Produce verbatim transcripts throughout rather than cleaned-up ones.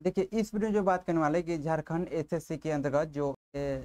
देखिए इस वीडियो में जो बात करने वाले हैं कि झारखंड एसएससी के अंतर्गत जो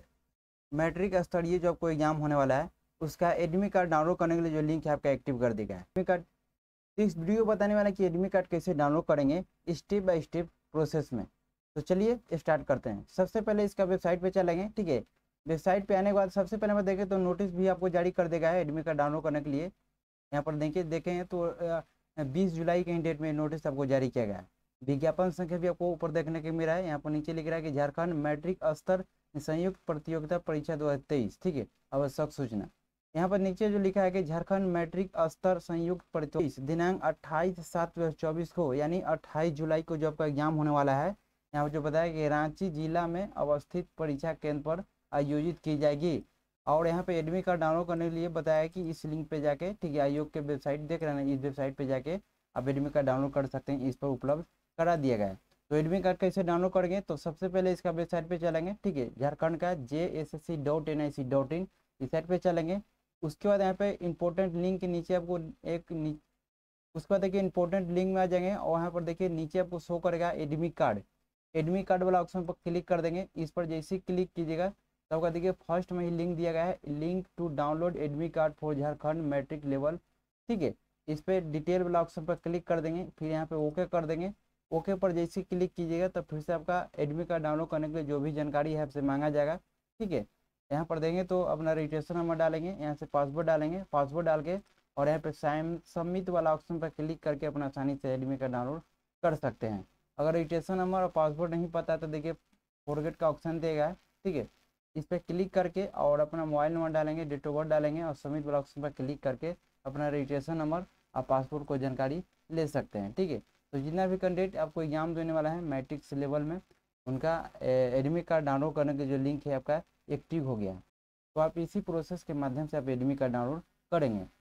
मैट्रिक स्तरीय जो आपको एग्जाम होने वाला है उसका एडमिट कार्ड डाउनलोड करने के लिए जो लिंक है आपका एक्टिव कर दिया गया है। एडमिट कार्ड इस वीडियो बताने वाला है कि एडमिट कार्ड कैसे डाउनलोड करेंगे स्टेप बाय स्टेप प्रोसेस में। तो चलिए स्टार्ट करते हैं। सबसे पहले इसका वेबसाइट पे चलेंगे, ठीक है। वेबसाइट पे आने के बाद सबसे पहले मैं देखें तो नोटिस भी आपको जारी कर देगा है एडमिट कार्ड डाउनलोड करने के लिए। यहाँ पर देखिए देखें तो बीस जुलाई के डेट में नोटिस आपको जारी किया गया है। विज्ञापन संख्या भी आपको ऊपर देखने के मिल रहा है। यहाँ पर नीचे लिख रहा है कि झारखंड मैट्रिक स्तर संयुक्त प्रतियोगिता परीक्षा दो हजार तेईस, ठीक है, आवश्यक सूचना। यहाँ पर नीचे जो लिखा है कि झारखंड मैट्रिक स्तर संयुक्त प्रतियोगिता दिनांक अट्ठाईस सात दो हजार चौबीस को यानी अट्ठाईस जुलाई को जो आपका एग्जाम होने वाला है, यहाँ पर जो बताया कि रांची जिला में अवस्थित परीक्षा केंद्र पर आयोजित की जाएगी। और यहाँ पे एडमिट कार्ड डाउनलोड करने के लिए बताया कि इस लिंक पे जाके, ठीक है, आयोग के वेबसाइट देख रहे हैं, इस वेबसाइट पे जाके आप एडमिट कार्ड डाउनलोड कर सकते हैं। इस पर उपलब्ध करा दिया गया है। तो एडमिट कार्ड कैसे डाउनलोड करेंगे तो सबसे पहले इसका वेबसाइट पे चलेंगे, ठीक है, झारखंड का J S S C dot N I C dot in इस साइट पे चलेंगे। उसके बाद यहाँ पे इंपॉर्टेंट लिंक के नीचे आपको एक नी... उसके बाद देखिए इंपॉर्टेंट लिंक में आ जाएंगे और यहाँ पर देखिए नीचे आपको शो करेगा एडमिट कार्ड। एडमिट कार्ड वाला ऑप्शन पर क्लिक कर देंगे। इस पर जैसे ही क्लिक कीजिएगा तो आपका देखिए फर्स्ट में ही लिंक दिया गया है, link to download admit card for Jharkhand matric level, ठीक है। इस पर डिटेल वाला ऑप्शन पर क्लिक कर देंगे, फिर यहाँ पे ओके कर देंगे। ओके पर जैसे क्लिक कीजिएगा तो फिर से आपका एडमिट कार्ड डाउनलोड करने के लिए जो भी जानकारी है आपसे मांगा जाएगा, ठीक है। यहाँ पर देंगे तो अपना रजिस्ट्रेशन नंबर डालेंगे, यहाँ से पासवर्ड डालेंगे, पासवर्ड डाल के और यहाँ पे साइन सबमिट वाला ऑप्शन पर क्लिक करके अपना आसानी से एडमिट कार्ड डाउनलोड कर सकते हैं। अगर रजिस्ट्रेशन नंबर और पासवर्ड नहीं पता है तो देखिए फॉरगेट का ऑप्शन देगा, ठीक है। इस पर क्लिक करके और अपना मोबाइल नंबर डालेंगे, डेट ऑफ बर्थ डालेंगे और सबमिट वाला ऑप्शन पर क्लिक करके अपना रजिस्ट्रेशन नंबर और पासपोर्ट को जानकारी ले सकते हैं, ठीक है। तो जितना भी कैंडिडेट आपको एग्जाम देने वाला है मैट्रिक्स लेवल में, उनका एडमिट कार्ड डाउनलोड करने का जो लिंक है आपका एक्टिव हो गया। तो आप इसी प्रोसेस के माध्यम से आप एडमिट कार्ड डाउनलोड करेंगे।